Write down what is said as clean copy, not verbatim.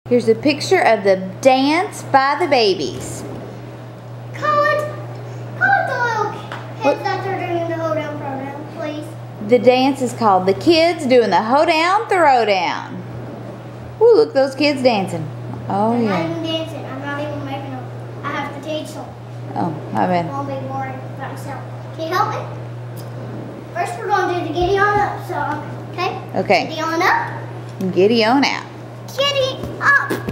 Here's a picture of the dance by the babies. Call it the little kids that they're doing the hold down program, please. The dance is called The Kids Doing the Hoe Down Throw Down. Ooh, look, those kids dancing. Oh, I'm yeah. not even dancing. I'm not even making them. I have to teach them. Oh, my bad. I won't be worried about myself. Can you help me? First, we're going to do the giddy on up song. Okay? Okay. Giddy on up. Giddy on out. Giddy up.